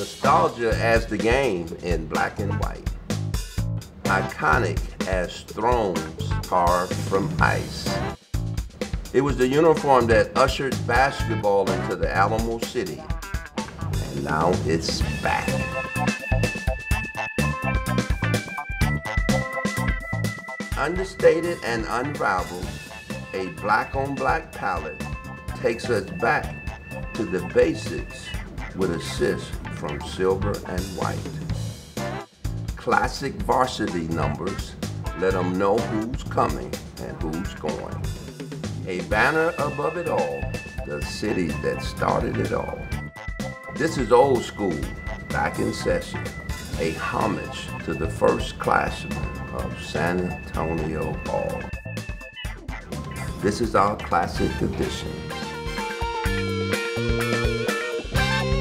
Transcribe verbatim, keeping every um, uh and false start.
Nostalgia as the game in black and white. Iconic as thrones carved from ice. It was the uniform that ushered basketball into the Alamo City. And now it's back. Understated and unrivaled, a black-on-black palette takes us back to the basics with assists from silver and white. Classic varsity numbers let them know who's coming and who's going. A banner above it all, the city that started it all. This is old school, back in session, a homage to the first classmen of San Antonio Hall. This is our classic edition.